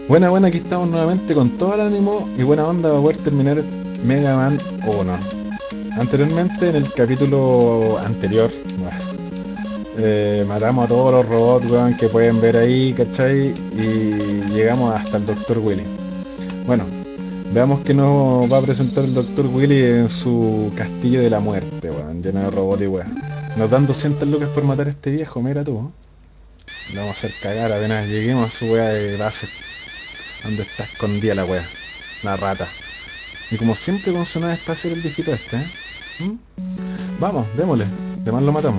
Buena, buena, aquí estamos nuevamente con todo el ánimo y buena onda para poder terminar Mega Man 1. Anteriormente, en el capítulo anterior, matamos a todos los robots, weón, que pueden ver ahí, ¿cachai? Y llegamos hasta el Dr. Willy. Bueno, veamos que nos va a presentar el Dr. Willy en su castillo de la muerte, weón, lleno de robots y weón. Nos dan 200 lucas por matar a este viejo, mira tú. Lo vamos a hacer cagar apenas lleguemos a su weá de base, donde está escondida la weá. La rata. Y como siempre con su nave espacial el viejito este, ¿eh? ¿Mm? Vamos, démosle. De más lo matamos.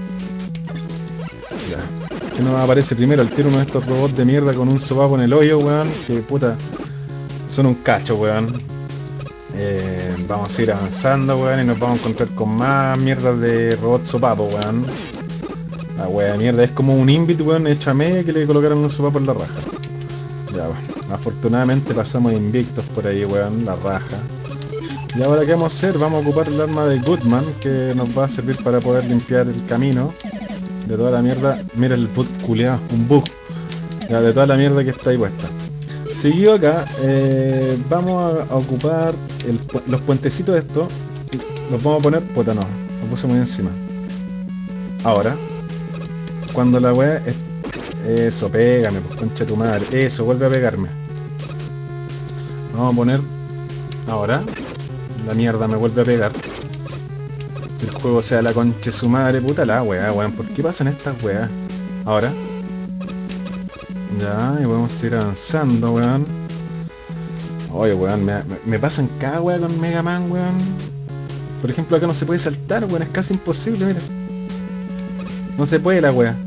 Ya. Que nos aparece primero el tiro uno de estos robots de mierda con un sopapo en el hoyo, weón. Que puta. Son un cacho, weón. Vamos a ir avanzando, weón. Y nos vamos a encontrar con más mierdas de robot sopapo, weón. La wea de mierda. Es como un invit, weón, hecho a media que le colocaron un sopapo en la raja. Ya, bueno. Afortunadamente pasamos invictos por ahí, weón. La raja. Y ahora qué vamos a hacer, vamos a ocupar el arma de Goodman que nos va a servir para poder limpiar el camino de toda la mierda. Mira el bug culiao, un bug ya, de toda la mierda que está ahí puesta. Seguido acá, vamos a ocupar los puentecitos estos. Los vamos a poner, puta no, lo puse muy encima. Ahora, cuando la wea eso, pégame, pues concha de tu madre. Eso, vuelve a pegarme. Vamos a poner ahora. La mierda me vuelve a pegar. El juego sea la concha de su madre, puta la weá, weón. ¿Por qué pasan estas weas? Ahora. Ya, y vamos a ir avanzando, weón. Oye, weón, me pasan cada wea con Mega Man, weón. Por ejemplo, acá no se puede saltar, weón. Es casi imposible, mira. No se puede la wea.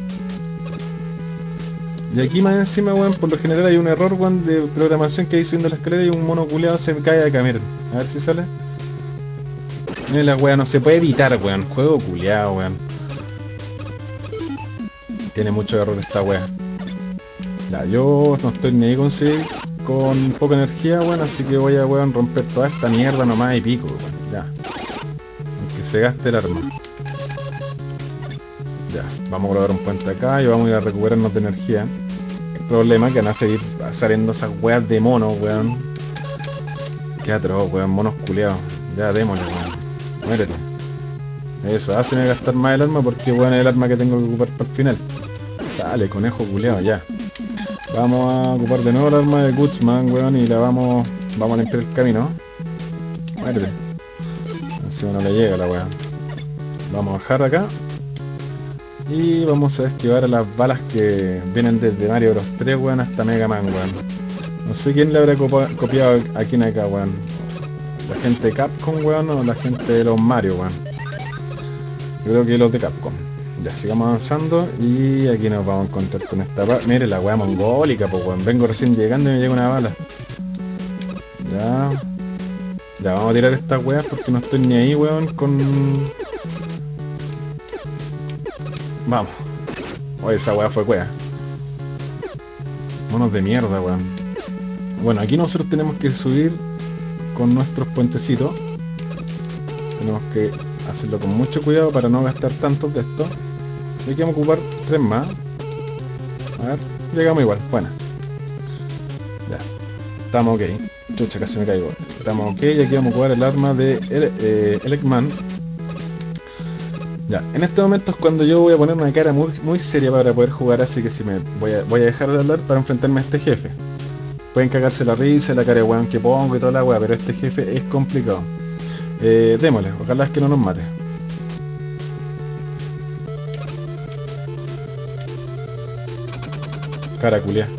Y aquí más encima, weón, por lo general hay un error, weón, de programación que hay subiendo la escalera y un mono culeado se cae acá, miren. A ver si sale. Mira la wea, no se puede evitar, weón. Juego culeado, weón. Tiene mucho error esta wea. Ya, yo no estoy ni ahí con seguir con poca energía, weón, así que voy a, weón, romper toda esta mierda nomás y pico, weón. Ya. Aunque se gaste el arma. Ya, vamos a colocar un puente acá y vamos a ir a recuperarnos de energía. El problema es que van a seguir saliendo esas weas de monos, weón. Qué atroz, weón, monos culeados. Ya, démosle, weón. Muérete. Eso, háceme gastar más el arma porque, weón, es el arma que tengo que ocupar para el final. Dale, conejo culeado, ya. Vamos a ocupar de nuevo el arma de Goodsman, weón, y la vamos a limpiar el camino. Muérete. Encima no le llega la weá. Vamos a bajar acá. Y vamos a esquivar a las balas que vienen desde Mario Bros 3, weón, hasta Mega Man, weón. No sé quién le habrá copiado a quién acá, weón. La gente de Capcom, weón, o la gente de los Mario, weón. Yo creo que los de Capcom. Ya, sigamos avanzando y aquí nos vamos a encontrar con esta mire la weá mongólica, pues weón. Vengo recién llegando y me llega una bala. Ya. Ya, vamos a tirar estas weas porque no estoy ni ahí, weón, con... Vamos. Oye, esa wea fue wea. Monos de mierda, weón. Bueno, aquí nosotros tenemos que subir con nuestros puentecitos. Tenemos que hacerlo con mucho cuidado para no gastar tantos de estos. Y aquí vamos a ocupar 3 más. A ver, llegamos igual, buena. Ya, estamos ok. Chucha, casi me caigo. Estamos ok, y aquí vamos a ocupar el arma de Elecman. Ya, en este momento es cuando yo voy a poner una cara muy, muy seria para poder jugar, así que si me voy a dejar de hablar para enfrentarme a este jefe. Pueden cagarse la risa, la cara de weón que pongo y toda la weá, pero este jefe es complicado. Démosle, ojalá es que no nos mate. Cara culia.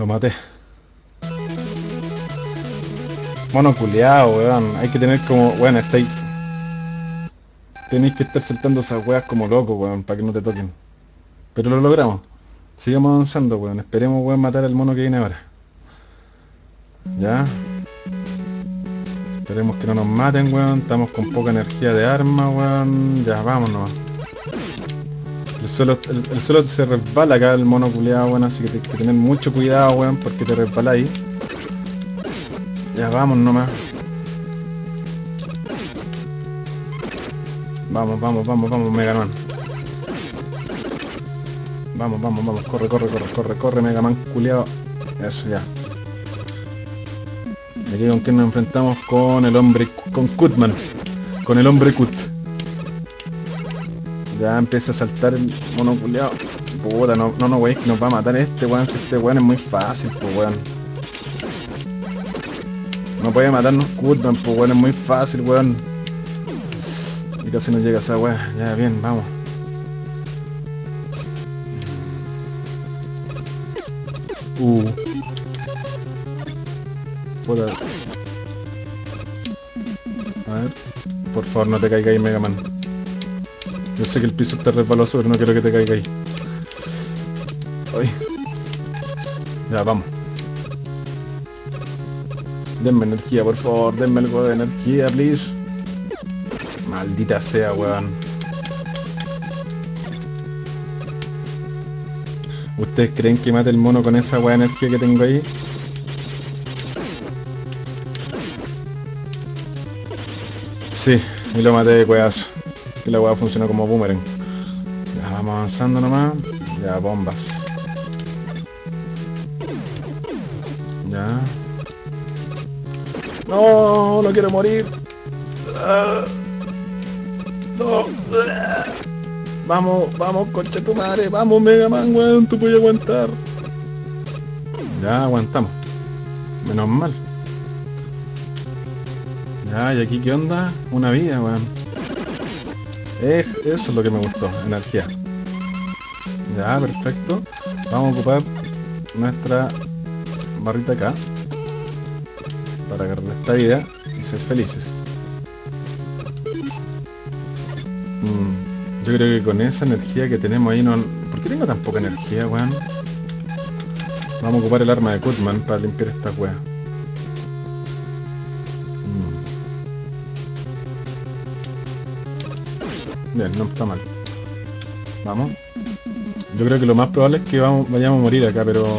Lo maté. Mono culeado, weón. Hay que tener como... Bueno, estáis... Tenéis que estar saltando esas weas como locos, weón, para que no te toquen. Pero lo logramos. Sigamos avanzando, weón. Esperemos, weón, matar al mono que viene ahora. Ya. Esperemos que no nos maten, weón. Estamos con poca energía de arma, weón. Ya, vámonos. El suelo se resbala acá el mono culeado, weón. Así que tienes que tener mucho cuidado, weón, porque te resbala ahí. Ya, vamos nomás. Vamos, vamos, vamos, vamos, Mega Man. Vamos, vamos, vamos. Corre, corre, corre, corre, corre, Mega Man culeado. Eso, ya. Y aquí con quién nos enfrentamos, con el hombre, con Cutman, con el hombre Cut. Ya empieza a saltar el mono culeado. Puta, no, weón, que nos va a matar este weón, si este weón es muy fácil, pues weón. No puede matarnos Cutman, pues weón, es muy fácil, weón. Y casi nos llega esa weón. Ya, bien, vamos. Puta. A ver. Por favor, no te caigas ahí, Mega Man. Yo sé que el piso está resbaloso, pero no quiero que te caiga ahí. Ay. Ya, vamos. Denme energía, por favor. Denme algo de energía, please. Maldita sea, weón. ¿Ustedes creen que mate el mono con esa weá de energía que tengo ahí? Sí, y lo maté de cueazo. Que la weá funciona como boomerang. Ya, vamos avanzando nomás. Ya, bombas. Ya. No, no quiero morir. No. Vamos, vamos, concha tu madre. Vamos, Mega Man, weón. Tú puedes aguantar. Ya, aguantamos. Menos mal. Ya, ¿y aquí qué onda? Una vida, weón. Eso es lo que me gustó, energía. Ya, perfecto. Vamos a ocupar nuestra barrita acá para agarrar esta vida y ser felices. Yo creo que con esa energía que tenemos ahí no... ¿Por qué tengo tan poca energía, weón? Vamos a ocupar el arma de Cutman para limpiar esta weá. Bien, no está mal. Vamos. Yo creo que lo más probable es que vayamos a morir acá, pero...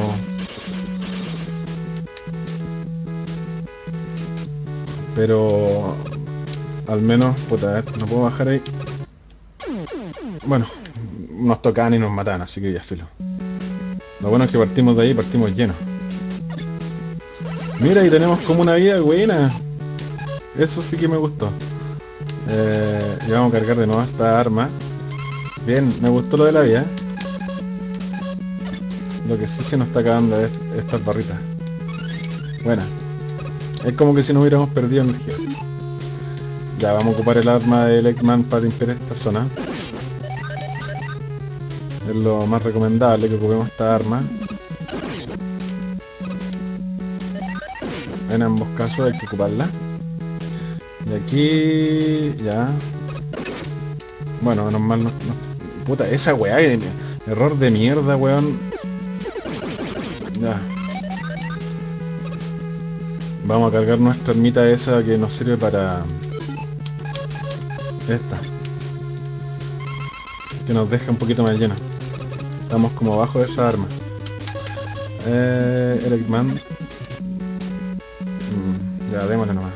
Pero... Al menos, puta, no puedo bajar ahí. Bueno, nos tocan y nos matan, así que ya filo. Lo bueno es que partimos de ahí, partimos llenos. Mira, y tenemos como una vida buena. Eso sí que me gustó. Y vamos a cargar de nuevo esta arma. Bien, me gustó lo de la vida. Lo que sí se nos está acabando es estas barritas. Buena. Es como que si no hubiéramos perdido energía. Ya, vamos a ocupar el arma de Eggman para limpiar esta zona. Es lo más recomendable que ocupemos esta arma. En ambos casos hay que ocuparla. Y aquí... ya... Bueno, menos mal no... Puta, esa weá, error de mierda, weón. Ya. Vamos a cargar nuestra ermita esa que nos sirve para... esta. Que nos deja un poquito más llena. Estamos como abajo de esa arma. El Eggman. Ya, démosle nomás.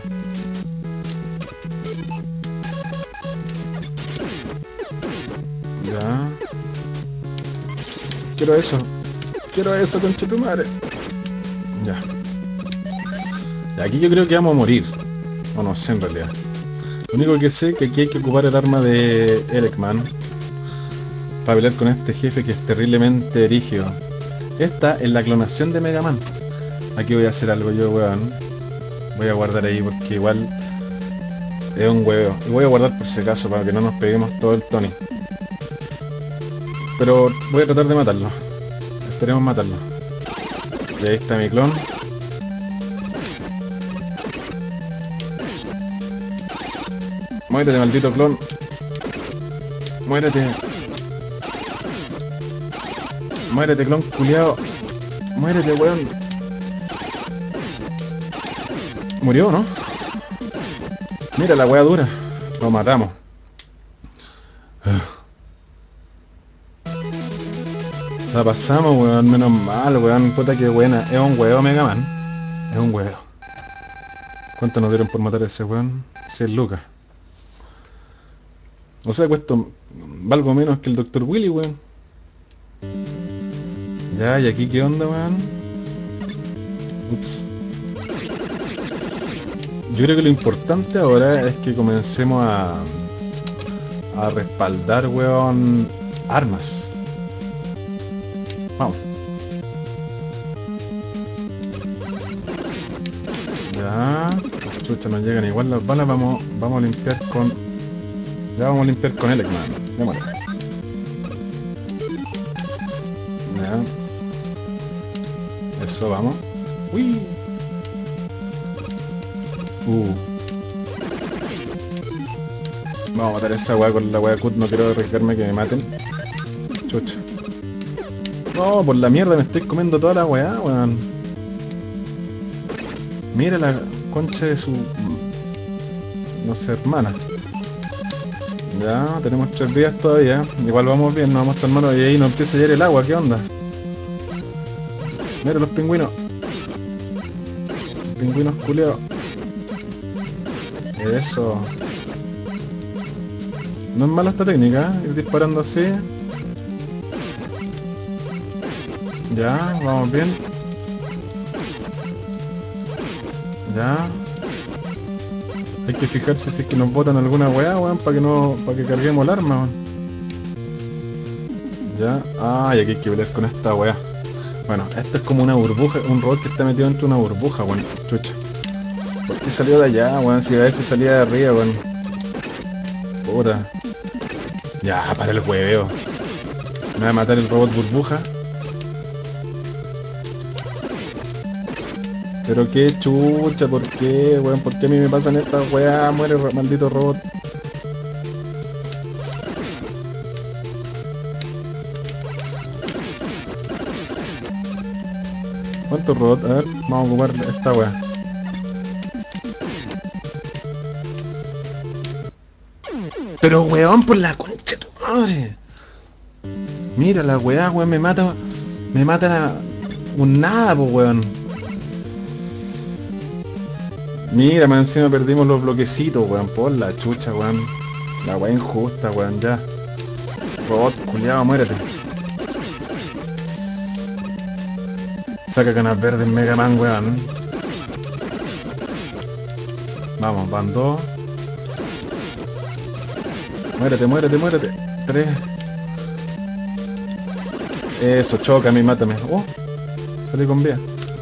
Ya. Quiero eso. Quiero eso, conchetumare. Ya. Y aquí yo creo que vamos a morir. O no sé en realidad. Lo único que sé es que aquí hay que ocupar el arma de Eggman para pelear con este jefe que es terriblemente erigio. Esta es la clonación de Mega Man. Aquí voy a hacer algo yo, weón. Voy a guardar ahí porque igual es un huevo. Y voy a guardar por si acaso para que no nos peguemos todo el Tony. Pero voy a tratar de matarlo. Esperemos matarlo. Y ahí está mi clon. Muérete, maldito clon. Muérete. Muérete, clon culiao. Muérete, weón. Murió, ¿no? Mira la weá dura. Lo matamos. La pasamos, weón. Menos mal, weón. Puta que buena. Es un huevo, Mega Man. Es un huevo. ¿Cuánto nos dieron por matar a ese weón? 100 lucas. O sea, cuesto... valgo menos que el Dr. Willy, weón. Ya, ¿y aquí qué onda, weón? Ups. Yo creo que lo importante ahora es que comencemos a respaldar, weón, armas. Vamos. Ya. Chucha, nos llegan igual las balas. Vamos a limpiar con... ya vamos a limpiar con el Eggman. Démosle. Ya. Eso, vamos. Uy. Vamos a matar a esa weá con la weá cut, no quiero arriesgarme que me maten. Chucha. No, por la mierda me estoy comiendo toda la weá, weón. Mira la concha de su... no sé, hermana. Ya, tenemos 3 vidas todavía. Igual vamos bien, no vamos tan malos. Y ahí nos empieza a llegar el agua, ¿qué onda? Mira los pingüinos. Pingüinos culeados. Eso. No es mala esta técnica, ¿eh? Ir disparando así. Ya, vamos bien. Ya. Hay que fijarse si es que nos botan alguna weá, weón, para que carguemos el arma, weón. Ya. Ah, y aquí hay que pelear con esta weá. Bueno, esto es como una burbuja, un robot que está metido dentro de una burbuja, weón. Chucha. ¿Por qué salió de allá, weón? Si a veces salía de arriba, weón. Puta. Ya, para el hueveo. Me va a matar el robot burbuja. Pero qué chucha, ¿por qué, weón? ¿Por qué a mí me pasan estas weas? Muere maldito robot. ¿Cuántos robots? A ver, vamos a ocupar esta wea. Pero weón, por la concha de tu madre. Mira la weá, weón, me mata un nada, pues weón. Mira, más encima perdimos los bloquecitos, weón, por la chucha, weón. La weá injusta, weón, ya. Robot, culiado, muérete. Saca canas verdes Mega Man, weón. Vamos, van 2. Muérete, muérete, muérete. 3. Eso, choca a mí, mátame. Oh, salí con vida.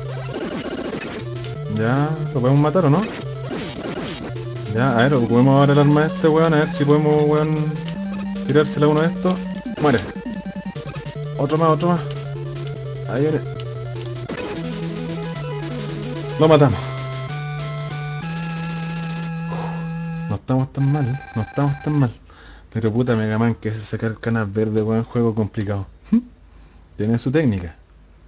Ya, ¿lo podemos matar o no? Ya, a ver, ocupemos ahora el arma de este weón, a ver si podemos, weón, tirársela a uno de estos. Muere. Otro más, otro más. Ahí viene. Lo matamos. No estamos tan mal, no estamos tan mal. Pero puta Mega Man, que es sacar canas verdes, weón, juego complicado. Tiene su técnica.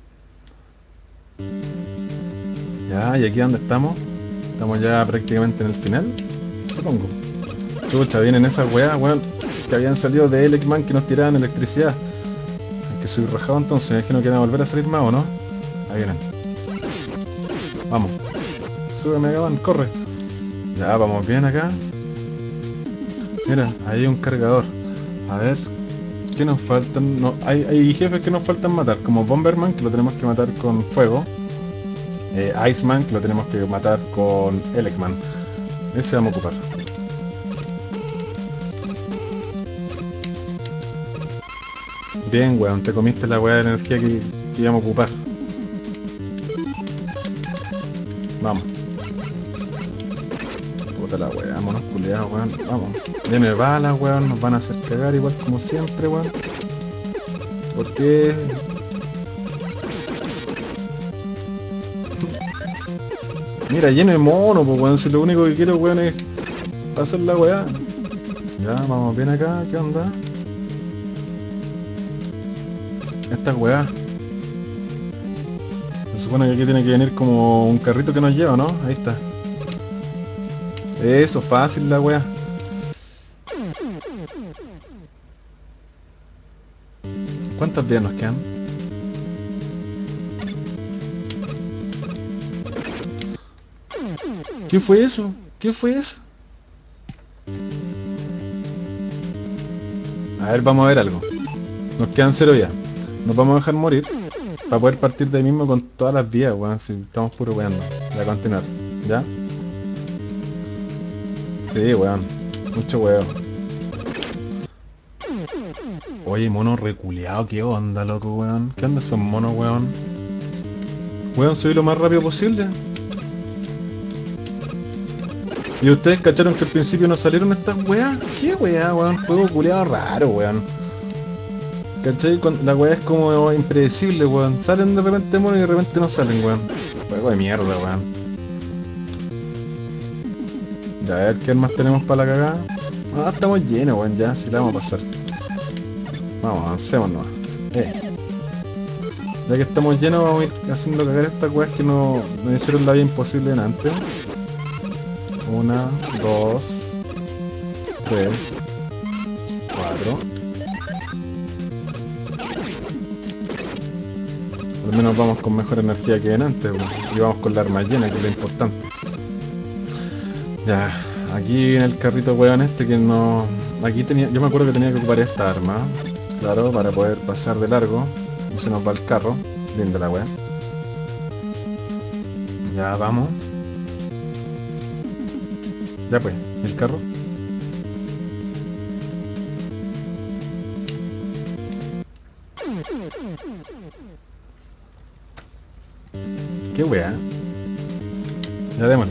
Ya, y aquí donde estamos. Estamos ya prácticamente en el final, supongo. Chucha, vienen esas weas, weón, que habían salido de Elecman que nos tiraban electricidad. Es que soy rajado entonces, me imagino que van a volver a salir más, ¿o no? Ahí vienen. Vamos. Sube Mega Man, corre. Ya, vamos bien acá. Mira, ahí hay un cargador. A ver, ¿qué nos faltan? No, hay jefes que nos faltan matar, como Bomberman, que lo tenemos que matar con fuego. Iceman, que lo tenemos que matar con Elecman. Ese vamos a ocupar. Bien, weón, te comiste la weá de energía que íbamos a ocupar. Vamos. Puta la weá, monos culiados, weón. Vamos. Viene balas, weón, nos van a hacer cagar igual como siempre, weón. ¿Por qué? Mira, lleno de mono, pues weón, si lo único que quiero, weón, es hacer la weá. Ya, vamos bien acá, ¿qué onda? Esta weá. Se supone que aquí tiene que venir como un carrito que nos lleva, ¿no? Ahí está. Eso, fácil la weá. ¿Cuántas vías nos quedan? ¿Qué fue eso? ¿Qué fue eso? A ver, vamos a ver algo. Nos quedan 0 vías. Nos vamos a dejar morir para poder partir de ahí mismo con todas las vías, weón. Si estamos puro weando. Ya, continuar. ¿Ya? Sí, weón. Mucho weón. Oye, mono reculeado, ¿qué onda, loco, weón? ¿Qué onda esos monos, weón? Weón, subí lo más rápido posible. ¿Y ustedes cacharon que al principio no salieron estas weas? ¿Qué wea, weón? Juego culeado raro, weón. ¿Cachai? La wea es como impredecible, weón. Salen de repente monos y de repente no salen, weón. Juego de mierda, weón. Ya, a ver qué más tenemos para la cagada. Ah, estamos llenos, weón, ya, si la vamos a pasar. Vamos, avancemos nomás. Ya que estamos llenos, vamos a ir haciendo cagar estas weas que nos hicieron la vida imposible en antes. 1, 2, 3, 4. Al menos vamos con mejor energía que en antes, weón. Y vamos con la arma llena, que es lo importante. Ya, aquí en el carrito weón este que no... Aquí tenía... Yo me acuerdo que tenía que ocupar esta arma. Claro, para poder pasar de largo. Y se nos va el carro. Linda la weá. Ya, vamos. Ya pues, ¿y el carro? Qué weá. Ya démosle.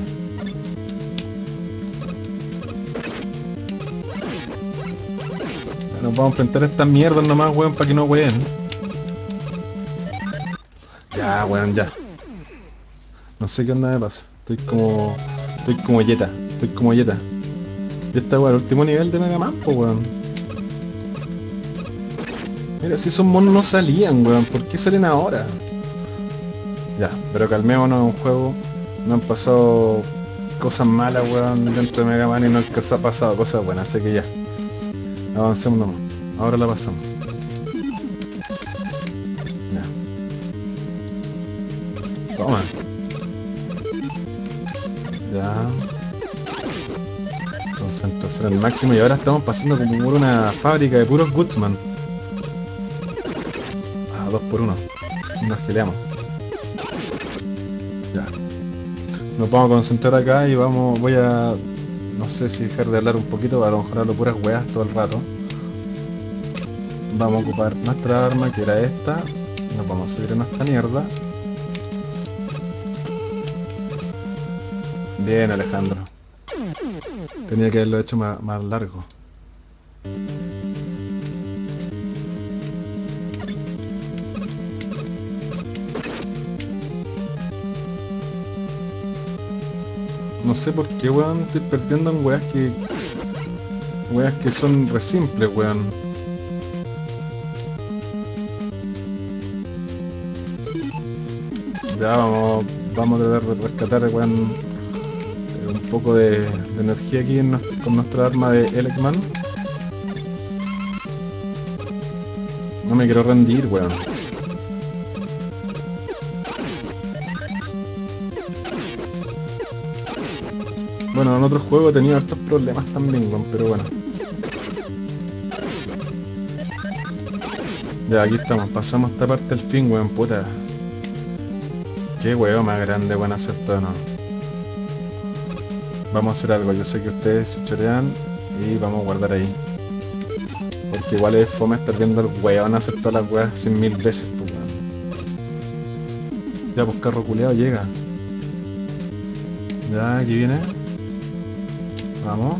Nos vamos a enfrentar a estas mierdas nomás, weón, para que no ween. Ya, weón, ya. No sé qué onda me pasa. Estoy como yeta. Estoy como yeta. Y esta weón, el último nivel de Mega Man, po, weón. Mira, si esos monos no salían, weón. ¿Por qué salen ahora? Ya, pero calmémonos en un juego. No han pasado cosas malas, weón, dentro de Mega Man y no es que se ha pasado cosas buenas, así que ya. Avancemos nomás. Ahora la pasamos. Ya. Toma. Ya. Concentración al máximo y ahora estamos pasando como por una fábrica de puros Goodsman. Ah, 2 por 1. Y nos gileamos. Ya. Nos vamos a concentrar acá y voy a... No sé si dejar de hablar un poquito, a lo mejor hablo puras weas todo el rato. Vamos a ocupar nuestra arma, que era esta. Nos vamos a subir en esta mierda. Bien, Alejandro. Tenía que haberlo hecho más largo. No sé por qué, weón, estoy perdiendo en weas que... Weas que son re simples, weón. Ya vamos a tratar de rescatar, weón, un poco de energía aquí con nuestra arma de Elecman. No me quiero rendir, weón. Bueno, en otros juegos he tenido estos problemas también, weón, pero bueno. Ya, aquí estamos, pasamos esta parte al fin, weón, puta. Qué weón más grande, weón, hacer todo, ¿no? Vamos a hacer algo, yo sé que ustedes se chorean y vamos a guardar ahí. Porque igual es fome estar viendo al weón hacer todas las weas 100.000 veces, pues, weón. Ya, pues carro culeado llega. Ya, aquí viene. Vamos.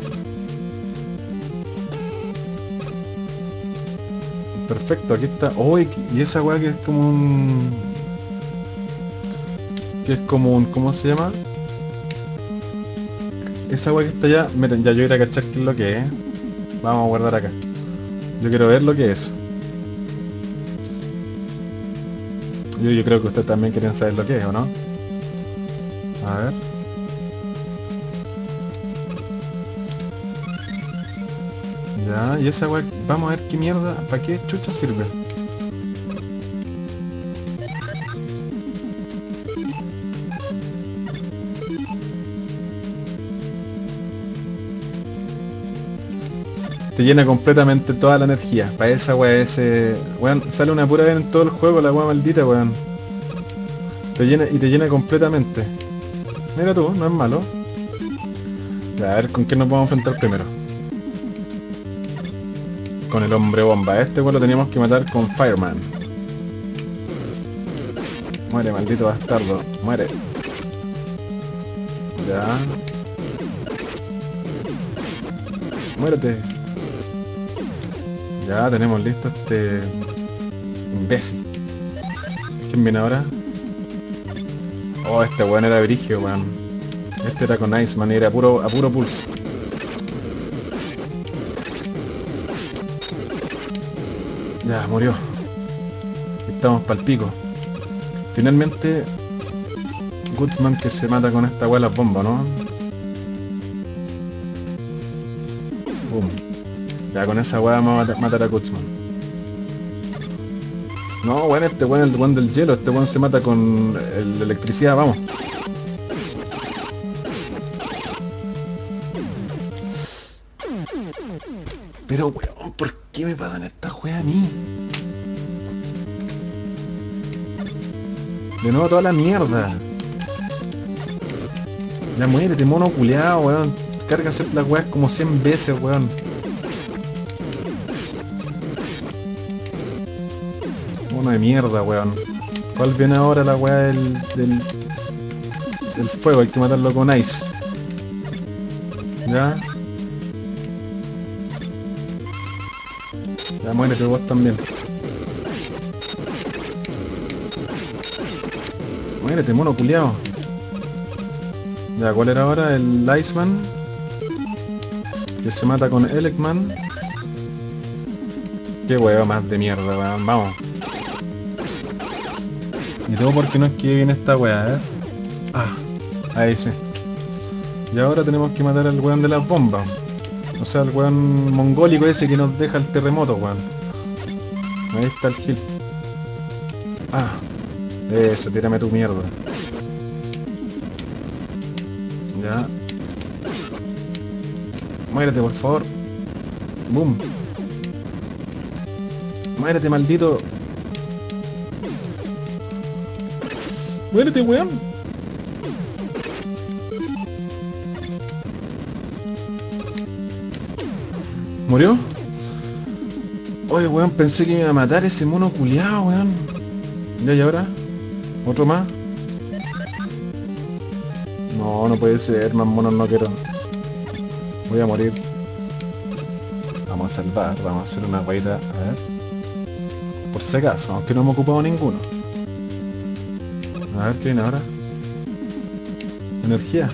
Perfecto, aquí está. Oh, y esa weá que es como un... ¿Cómo se llama? esa agua que está allá, miren, ya yo iré a cachar qué es lo que es. Vamos a guardar acá. Yo quiero ver lo que es. Yo creo que ustedes también quieren saber lo que es, ¿o no? A ver. Ya, y esa agua, vamos a ver qué mierda, ¿para qué chucha sirve? Te llena completamente toda la energía. Para esa weá, ese... Weón, sale una pura vez en todo el juego, la weá maldita, weón. Te llena, y te llena completamente. Mira tú, no es malo. Ya, a ver, ¿con quién nos vamos a enfrentar primero? Con el hombre bomba. Este weón lo teníamos que matar con Fireman. Muere, maldito bastardo. Muere. Ya. Muérete. Ya, tenemos listo este... imbécil. ¿Quién viene ahora? Oh, este weón era brigio, weón. Este era con Iceman y era a puro pulso. Ya, murió. Estamos pa'l pico. Finalmente, Gutsman que se mata con esta weá las bombas, ¿no? Boom. Ya con esa weá vamos a matar a Gutsman. No, weón, este weón es el weón del hielo. Este weón se mata con la electricidad, vamos. Pero weón, ¿por qué me pasan esta weá a mí? De nuevo toda la mierda. Ya muérete, mono culeado, weón. Carga hacer las weas como 100 veces, weón. Mono de mierda, weón. ¿Cuál viene ahora la wea del fuego? Hay que matarlo con ice. Ya. Ya muérete vos también. Muérete, mono culeado. Ya, ¿cuál era ahora? El Iceman. Que se mata con Elecman. Qué huevo más de mierda, weón. Vamos. Y todo porque no es que viene esta weá, ¿eh? Ah, ahí sí. Y ahora tenemos que matar al weón de las bombas. O sea, el weón mongólico ese que nos deja el terremoto, weón. Ahí está el Gil. Ah, eso, tírame tu mierda. Ya. Muérete, por favor. Boom. Muérete, maldito. Muérete, weón. ¿Murió? Oye, weón, pensé que me iba a matar ese mono culiao, weón. Ya, ¿y ahora? ¿Otro más? No, no puede ser, más monos no quiero. Voy a morir. Vamos a salvar, vamos a hacer una guaita, a ver. Por si acaso, aunque no me he ocupado ninguno. A ver, ¿qué viene ahora? Energía.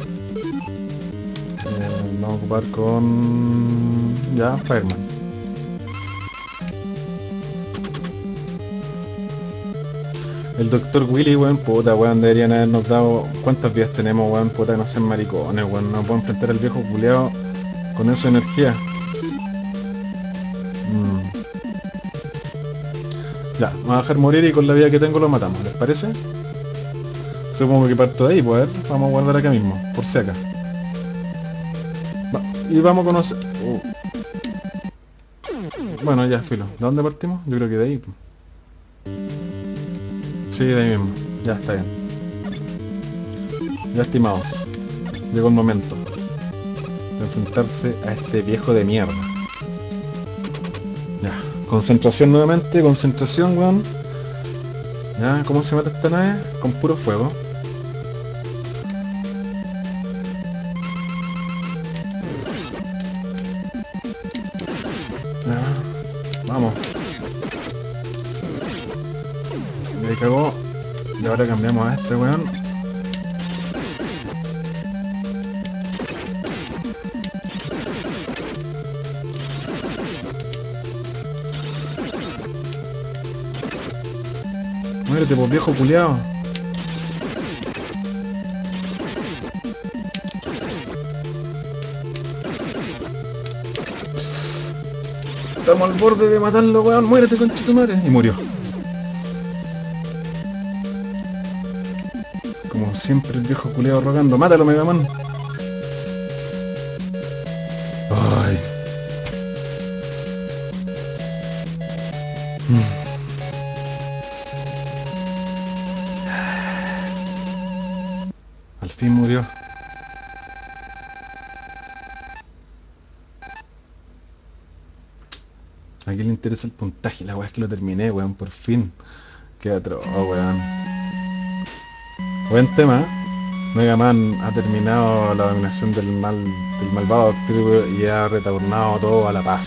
Vamos a ocupar con... ya, Fireman. El Dr. Willy, weón, puta, weón, deberían habernos dado... ¿Cuántas vidas tenemos, weón? Puta, no sean maricones, weón. No puedo enfrentar al viejo culeado con esa energía. Ya, vamos a dejar morir y con la vida que tengo lo matamos, ¿les parece? Supongo que parto de ahí, pues a ver, vamos a guardar acá mismo, por si acá. Y vamos a conocer... Bueno, ya, filo. ¿De dónde partimos? Yo creo que de ahí. Sí, de ahí mismo. Ya, está bien. Ya, estimados. Llegó el momento de enfrentarse a este viejo de mierda. Ya, concentración nuevamente, concentración, weón. Ya, ¿cómo se mata esta nave? Con puro fuego. Ya, vamos. Le cagó. Y ahora cambiamos a este weón. Muérete, pues viejo culiao. Estamos al borde de matarlo, weón. Muérete, conchetumare. Y murió. Como siempre el viejo culiao rogando. Mátalo, Mega Man. Ay. Al fin murió. A quién le interesa el puntaje. La weá es que lo terminé, weón. Por fin. Qué atroz, weón. Buen tema, ¿eh? Mega Man ha terminado la dominación del mal, del malvado Octopus y ha retornado todo a la paz.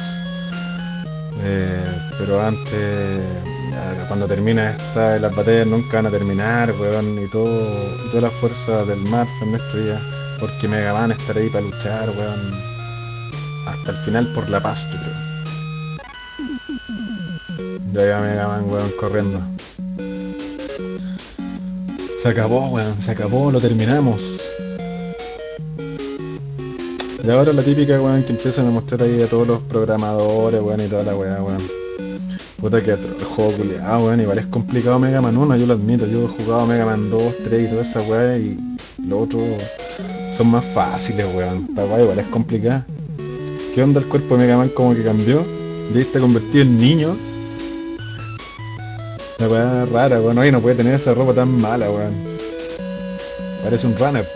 Pero antes, cuando termina esta, las batallas nunca van a terminar, weón, y todas las fuerzas del mar se han destruidas, porque Mega Man estará ahí para luchar, weón, hasta el final por la paz, yo creo. Ya va Mega Man, weón, corriendo. Se acabó, weón, se acabó, lo terminamos. Y ahora la típica, weón, que empiezan a mostrar ahí a todos los programadores, weón, y toda la weá, weón. Puta que el juego culiado, weón, igual es complicado Mega Man 1, yo lo admito, yo he jugado Mega Man 2, 3 y toda esa weá, y los otros son más fáciles, weón. Esta weá igual es complicada. ¿Qué onda el cuerpo de Mega Man como que cambió? De ahí está convertido en niño. La weá rara, weón, oye, no puede tener esa ropa tan mala, weón. Parece un runner.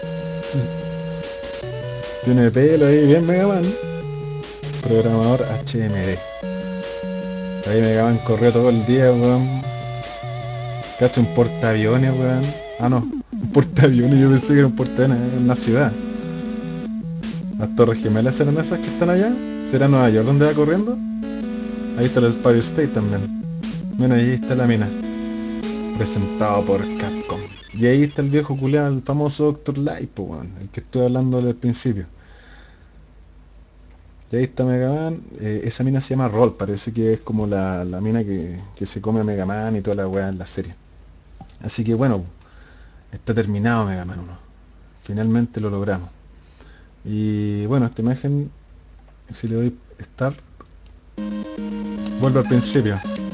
Tiene pelo ahí, bien Mega Man. Programador HMD. Ahí Mega Man corrió todo el día, weón. Cacho, un portaaviones, weón. Ah, no, un portaaviones, yo pensé que era un portaaviones en una ciudad. Las torres gemelas serán esas que están allá. ¿Será Nueva York donde va corriendo? Ahí está el Empire State también. Bueno, ahí está la mina. Presentado por Capcom. Y ahí está el viejo culiao, el famoso Doctor Light, pues, weón. El que estoy hablando al principio. Y ahí está Mega Man. Esa mina se llama Roll. Parece que es como la mina que se come a Mega Man y toda la weá en la serie. Así que bueno, está terminado Mega Man 1. Finalmente lo logramos. Y bueno, esta imagen, si le doy Start, vuelve al principio.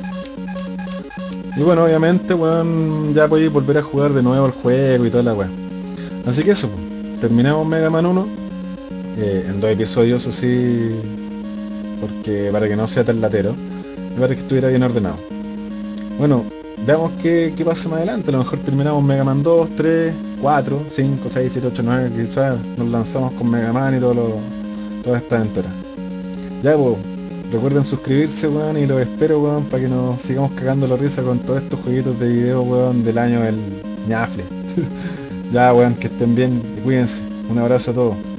Y bueno, obviamente, weón, ya podéis volver a jugar de nuevo el juego y toda la weá. Así que eso, pues, terminamos Mega Man 1. En 2 episodios, eso sí, porque para que no sea tan latero, y para que estuviera bien ordenado. Bueno, veamos qué pasa más adelante. A lo mejor terminamos Mega Man 2, 3, 4, 5, 6, 7, 8, 9, quizás nos lanzamos con Mega Man y toda esta aventura. Ya, pues, recuerden suscribirse, weón, y los espero, weón, para que nos sigamos cagando la risa con todos estos jueguitos de video, weón, del año del ñafle. Ya, weón, que estén bien y cuídense. Un abrazo a todos.